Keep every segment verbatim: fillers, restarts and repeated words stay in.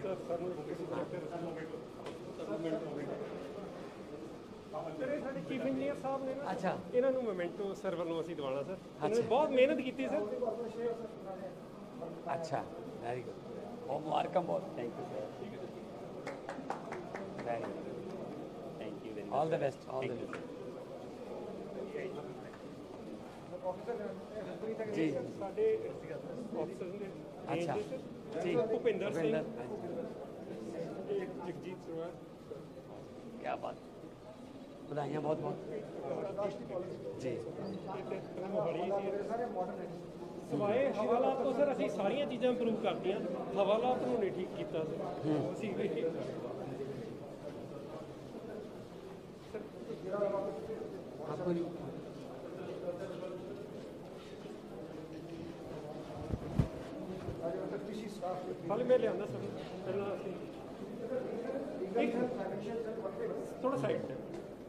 Sir ਇਹ ਸਾਡੇ chief engineer ਸਾਹਿਬ ਨੇ ਨਾ, ਅੱਛਾ ਇਹਨਾਂ ਨੂੰ ਮੋਮੈਂਟੋ ਸਰਵਰ ਨੂੰ ਅਸੀਂ ਦਿਵਾਉਣਾ ਸਰ। ਇਹਨਾਂ ਨੇ ਬਹੁਤ ਮਿਹਨਤ ਕੀਤੀ ਸਰ। अच्छा वेरी गुड बहुत मुबारक बहुत thank you sir very good thank you very all the best all the best ji ਸਾਡੇ ਆਫੀਸਰ ਨੇ अच्छा जी ਭੁਪਿੰਦਰ ਸਿੰਘ भूपेंद्र ਜਗਜੀਤ ਸਰਵਾਰ। क्या बात बधाइयाँ बहुत बहुत जी ਸਵਾਏ ਹਵਾਲਾਤ ਤੋਂ ਸਰ ਅਸੀਂ ਸਾਰੀਆਂ ਚੀਜ਼ਾਂ ਇੰਪਰੂਵ ਕਰਤੀਆਂ। ਹਵਾਲਾਤ ਨੂੰ ਨਹੀਂ ਠੀਕ ਕੀਤਾ ਸਰ ਅਸੀਂ ਵੀ आपको ਹਾਲੇ ਮੈਂ ਲਿਆਂਦਾ ਸਰ ਪਹਿਲਾਂ ਅਸੀਂ ਥੋੜਾ ਸਾਈਡ ਤੇ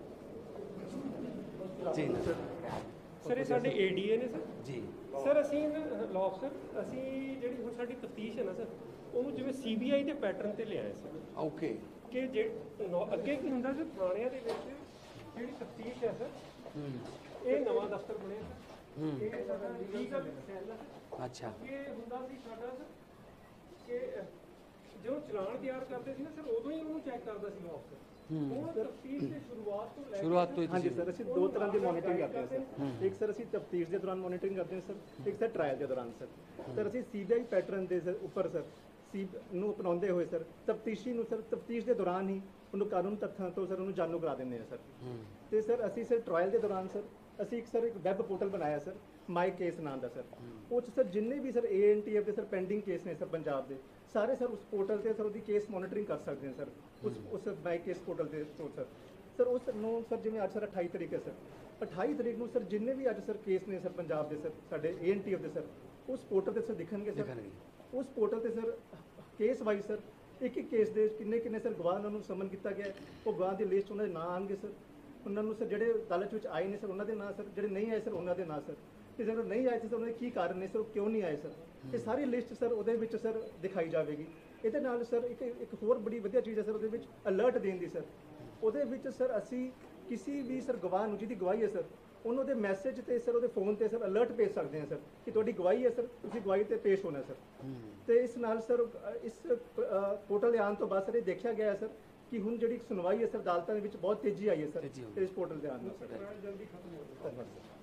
जी ਸਰ ਇਹ ਸਾਡੇ ਏਡੀਏ ਨੇ ਸਰ। जी ਸਰ ਅਸੀਂ ਲਾਅ ਅਫਸਰ ਅਸੀਂ ਜਿਹੜੀ ਹੁਣ ਸਾਡੀ ਤਫਤੀਸ਼ ਹੈ ਨਾ ਸਰ, ਉਹਨੂੰ ਜਿਵੇਂ ਸੀਬੀਆਈ ਦੇ ਪੈਟਰਨ ਤੇ ਲਿਆਏ ਸਰ ओके ਕਿ ਜੇ ਨੌ- ਅੱਗੇ ਕੀ ਹੁੰਦਾ ਸਰ ਥਾਣਿਆਂ ਦੇ ਵਿੱਚ ਜਿਹੜੀ ਤਫਤੀਸ਼ ਹੈ ਸਰ, ਇਹ ਨਵਾਂ ਦਫ਼ਤਰ ਬਣਿਆ ਸਰ। ਇਹ ਸਾਡਾ ਲੀਗਲ ਸੈੱਲ ਹੈ। अच्छा ਇਹ ਹੁੰਦਾ ਸੀ ਸਾਡਾ ਸਰ ਕਿ ਜਦੋਂ ਚਲਾਨ ਤਿਆਰ ਕਰਦੇ ਸੀ ਨਾ ਸਰ, ਉਦੋਂ ਹੀ ਉਹਨੂੰ ਚੈੱਕ ਕਰਦਾ ਸੀ ਲਾਅ ਅਫਸਰ। ਹੁਣ ਤਫਤੀਸ਼ ਦੀ ਸ਼ੁਰੂਆਤ ਤੋਂ ਲੈ ਕੇ शुरुआत तो हाँ जी सर, ਅਸੀਂ ਦੋ ਤਰ੍ਹਾਂ ਦੀ ਮੋਨੀਟਰਿੰਗ ਕਰਦੇ ਹਾਂ ਸਰ। ਇੱਕ ਸਰ ਅਸੀਂ ਤਫਤੀਸ਼ ਦੇ ਦੌਰਾਨ ਮੋਨੀਟਰਿੰਗ ਕਰਦੇ ਹਾਂ ਸਰ, ਇੱਕ ਸਰ ਟ੍ਰਾਇਲ ਦੇ ਦੌਰਾਨ ਸਰ। ਸਰ ਅਸੀਂ ਸੀਬੀਆਈ ਪੈਟਰਨ ਦੇ ਸਰ ਉੱਪਰ ਸਰ ਸੀ ਨੂੰ ਅਪਣਾਉਂਦੇ ਹੋਏ ਸਰ ਤਫਤੀਸ਼ੀ ਨੂੰ ਸਰ ਤਫਤੀਸ਼ ਦੇ ਦੌਰਾਨ ਹੀ ਉਹਨੂੰ ਕਾਨੂੰਨ ਤੱਥਾਂ ਤੋਂ ਸਰ ਉਹਨੂੰ ਜਾਣੂ ਕਰਾ ਦਿੰਦੇ ਹਾਂ ਸਰ। ਤੇ ਸਰ ਅਸੀਂ ਸਰ ਟ੍ਰਾਇਲ ਦੇ ਦੌਰਾਨ ਸਰ ਅਸੀਂ ਇੱਕ ਸਰ ਇੱਕ ਵੈਬ ਪੋਰਟਲ ਬਣਾਇਆ ਸਰ, ਮਾਈ ਕੇਸ ਨਾਮ ਦਾ ਸਰ। ਉਹ 'ਚ ਸਰ ਜਿੰਨੇ ਵੀ sir A N T F ਦੇ ਸਰ ਪੈਂਡਿੰਗ ਕੇਸ ਨੇ ਸਰ ਪੰਜਾਬ ਦੇ, ਸਾਰੇ ਸਰ ਉਸ ਪੋਰਟਲ ਤੇ ਸਰ ਉਹਦੀ ਕੇਸ ਮੋਨੀਟਰਿੰਗ ਕਰ ਸਕਦੇ ਨੇ ਸਰ ਉਸ ਉਸ ਮਾਈ ਕੇਸ ਪੋਰਟਲ ਦੇ ਤੋਂ ਸਰ। ਸਰ ਉਸ ਨੂੰ ਸਰ ਜਿਵੇਂ ਅੱਜ ਸਰ ਅਠਾਈ ਤਰੀਕ ਹੈ ਸਰ, ਅਠਾਈ ਤਰੀਕ ਨੂੰ ਸਰ ਜਿੰਨੇ ਵੀ ਅੱਜ ਸਰ ਕੇਸ ਨੇ ਸਰ ਪੰਜਾਬ ਦੇ ਸਰ ਸਾਡੇ ਏ ਐਨ ਟੀ ਐਫ ਦੇ ਸਰ ਉਸ ਪੋਰਟਲ ਤੇ ਸਰ ਦਿਖਣਗੇ ਸਰ। ਉਸ ਪੋਰਟਲ ਤੇ ਸਰ ਕੇਸ ਵਾਈਜ਼ ਸਰ ਇੱਕ ਇੱਕ ਕੇਸ ਦੇ ਕਿੰਨੇ ਕਿੰਨੇ ਸਰ ਗਵਾਹ ਉਹਨਾਂ ਨੂੰ ਸਮਨ ਕੀਤਾ ਗਿਆ, ਉਹ ਗਵਾਹ ਦੀ ਲਿਸਟ ਉਹਨਾਂ ਦੇ ਨਾਂ ਆਉਣਗੇ ਸਰ। ਉਹਨਾਂ ਨੂੰ ਸਰ ਜਿਹੜੇ ਅਦਾਲਤ ਵਿੱਚ ਆਏ ਨੇ ਸਰ ਉਹਨਾਂ ਦੇ ਨਾਂ ਸਰ, ਜਿਹੜੇ ਨਹੀਂ ਆਏ ਸਰ ਉਹਨਾਂ ਦੇ ਨਾਂ ਸਰ, ਤੇ ਜਦੋਂ ਨਹੀਂ ਆਏ ਸਰ ਉਹਨਾਂ ਦੇ ਕੀ ਕਾਰਨ ਨੇ ਸਰ, ਉਹ ਕਿਉਂ ਨਹੀਂ ਆਏ ਸਰ, ਇਹ ਸਾਰੀ ਲਿਸਟ ਸਰ ਉਹਦੇ ਵਿੱਚ ਸਰ ਦਿਖਾਈ ਜਾਵੇਗੀ। ਇਹਦੇ ਨਾਲ ਸਰ ਇੱਕ ਇੱਕ ਹੋਰ ਬੜੀ ਵਧੀਆ ਚੀਜ਼ ਹੈ ਸਰ ਉਹਦੇ ਵਿੱਚ ਅਲਰਟ ਦੇਣ ਦੀ ਸਰ। ਉਹਦੇ ਵਿੱਚ ਸਰ ਅਸੀਂ ਕਿਸੇ ਵੀ ਸਰ ਗਵਾਹ ਨੂੰ ਜਿਹਦੀ ਗਵਾਹੀ ਹੈ ਸਰ, ਉਹਨੂੰ ਉਹਦੇ ਮੈਸੇਜ ਤੇ ਸਰ ਉਹਦੇ ਫੋਨ ਤੇ ਸਰ ਅਲਰਟ ਭੇਜ ਸਕਦੇ ਹਾਂ ਸਰ ਕਿ ਤੁਹਾਡੀ ਗਵਾਹੀ ਹੈ ਸਰ, ਤੁਸੀਂ ਗਵਾਹੀ ਤੇ ਪੇਸ਼ ਹੋਣਾ ਸਰ। ਤੇ ਇਸ ਨਾਲ ਸਰ ਇਸ ਪੋਰਟਲ ਦੇ ਆਉਣ ਤੋਂ ਬਾਅਦ ਸਰ ਇਹ ਦੇਖਿਆ ਗਿਆ ਹੈ ਸਰ ਕਿ ਹੁਣ ਜਿਹੜੀ ਸੁਣਵਾਈ ਹੈ ਸਰ ਅਦਾਲਤਾਂ ਦੇ ਵਿੱਚ ਬਹੁਤ ਤੇਜ਼ੀ ਆਈ ਹੈ ਸਰ ਇਸ ਪੋਰਟਲ ਦੇ ਆਉਣ ਨਾਲ ਸਰ। ਜਲਦੀ ਖਤਮ ਹੋ ਜਾਊਗਾ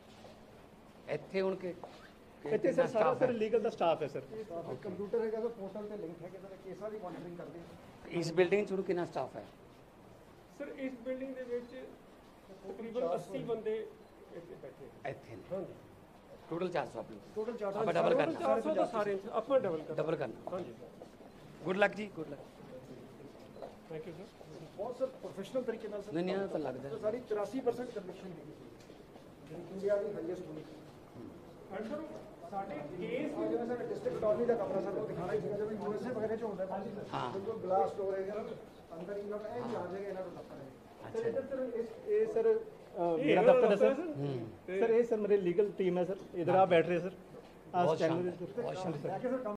ਇੱਥੇ ਹੁਣ ਕਿ ਇੱਥੇ ਸਰ ਸਾਰਾ ਸਰ ਲੀਗਲ ਦਾ ਸਟਾਫ ਹੈ ਸਰ। ਕੰਪਿਊਟਰ ਹੈਗਾ ਸਰ, ਪੋਰਟਲ ਤੇ ਲਿੰਕ ਹੈਗਾ ਸਰ, ਕੇਸਾਂ ਦੀ ਮੋਨੀਟਰਿੰਗ ਕਰਦੇ ਹਾਂ। ਇਸ ਬਿਲਡਿੰਗ 'ਚ ਹੁਣ ਕਿੰਨਾ ਸਟਾਫ ਹੈ? ਸਰ ਇਸ ਬਿਲਡਿੰਗ ਦੇ ਵਿੱਚ ਤਕਰੀਬਨ ਅੱਸੀ ਬੰਦੇ ਇੱਥੇ ਬੈਠੇ ਨੇ। ਇੱਥੇ ਨੇ ਹਾਂਜੀ ਟੋਟਲ ਚਾਰ ਸੌ ਆਪਣੀ ਟੋਟਲ ਚਾਰ ਆਪਾਂ ਡਬਲ ਕਰਨਾ ਚਾਰ ਸੌ ਤਾਂ ਸਾਰੇ ਆਪਾਂ ਡਬਲ ਕਰ ਡਬਲ ਕਰਨਾ ਹਾਂਜੀ ਸਰ। ਗੁੱਡ ਲੱਕ ਜੀ good luck thank you sir. ਬਹੁਤ ਸਰ ਪ੍ਰੋਫੈਸ਼ਨਲ ਤਰੀਕੇ ਨਾਲ ਸਰ ਨਹੀਂ ਨਹੀਂ ਤਾਂ ਲੱਗਦਾ ਸਰ ਸਾਡੀ ਚੁਰਾਸੀ ਪਰਸੈਂਟ ਕਨਵਿਕਸ਼ਨ ਹੈਗੀ ਸੀ, ਜਿਹੜੀ ਇੰਡੀਆ ਦੀ ਹਾਈਐਸਟ ਹੋਣੀ। ਐਂਡ ਸਰ ਸਾਡੇ ਕੇਸ ਔਰ ਜਿਵੇਂ ਸਰ ਡਿਸਟ੍ਰਿਕਟ ਅਟਾਰਨੀ ਦਾ ਕਮਰਾ ਸਰ ਉਹ ਦਿਖਾਣਾ ਹੀ ਸੀਗਾ, ਜਿਵੇਂ ਯੂਐਸਏ ਵਗੈਰਹ 'ਚ ਹੁੰਦਾ ਹੈ ਹਾਂ। ਬਿਲਕੁਲ ਗਲਾਸ ਡੋਰ ਹੈਗਾ ਅੰਦਰ ਹੀ ਲੋਕ ਇਹ ਵੀ ਆ ਜਾਏਗਾ ਇਹਨਾਂ ਨੂੰ ਦਫ਼ਤਰ ਹੈ। ਸਰ ਇੱਧਰ ਸਰ ਇਸ ਇਹ ਸਰ ਅ, ਮੇਰਾ ਦਫ਼ਤਰ ਹੈ ਸਰ। ਸਰ ਇਹ ਸਰ ਮੇਰੇ ਲੀਗਲ ਟੀਮ ਹੈ ਸਰ, ਇਧਰ ਆ ਬੈਠ ਰਹੇ ਸਰ। ਆਹ ਬਹੁਤ ਚੈਨਲ ਸ਼ਾਨਦਾਰ ਬਹੁਤ ਸ਼ਾਨਦਾਰ ਜਾ ਕੇ ਸਰ